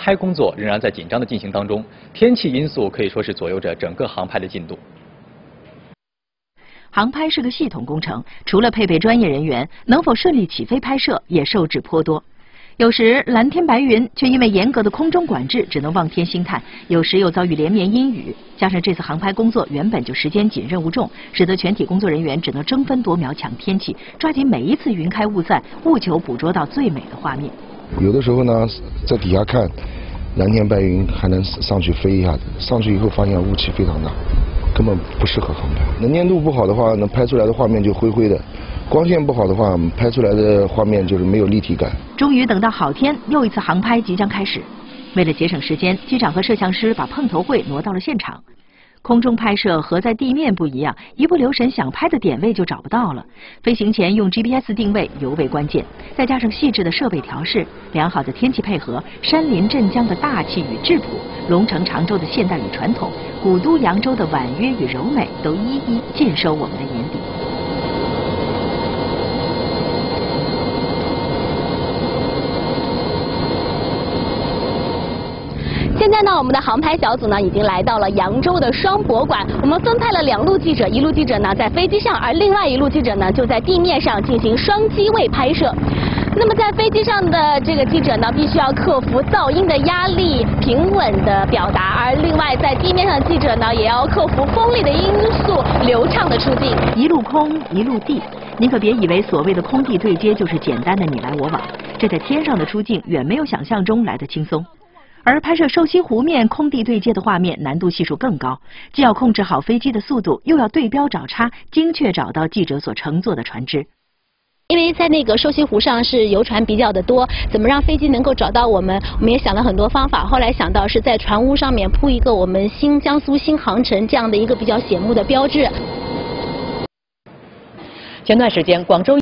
拍工作仍然在紧张的进行当中，天气因素可以说是左右着整个航拍的进度。 航拍是个系统工程，除了配备专业人员，能否顺利起飞拍摄也受制颇多。有时蓝天白云，却因为严格的空中管制，只能望天兴叹；有时又遭遇连绵阴雨。加上这次航拍工作原本就时间紧、任务重，使得全体工作人员只能争分夺秒抢天气，抓紧每一次云开雾散，务求捕捉到最美的画面。 有的时候呢，在底下看蓝天白云，还能上去飞一下子，上去以后发现雾气非常大，根本不适合航拍。能见度不好的话，能拍出来的画面就灰灰的；光线不好的话，拍出来的画面就是没有立体感。 终于等到好天，又一次航拍即将开始。为了节省时间，机长和摄像师把碰头会挪到了现场。空中拍摄和在地面不一样，一不留神想拍的点位就找不到了。飞行前用 GPS 定位尤为关键，再加上细致的设备调试、良好的天气配合、山林镇江的大气与质朴、龙城常州的现代与传统、古都扬州的婉约与柔美，都一一尽收我们的眼底。 现在呢，我们的航拍小组呢已经来到了扬州的双博馆。我们分派了2路记者，一路记者呢在飞机上，而另外一路记者呢就在地面上进行双机位拍摄。那么在飞机上的这个记者呢，必须要克服噪音的压力，平稳的表达；而另外在地面上的记者呢，也要克服风力的因素，流畅的出镜。 一路空，一路地，您可别以为所谓的空地对接就是简单的你来我往，这在天上的出镜远没有想象中来得轻松。而拍摄瘦西湖面空地对接的画面难度系数更高，既要控制好飞机的速度，又要对标找差，精确找到记者所乘坐的船只。 因为在那个瘦西湖上是游船比较的多，怎么让飞机能够找到我们？我们也想了很多方法，后来想到是在船坞上面铺一个我们江苏新航程这样的一个比较显目的标志。 前段时间，广州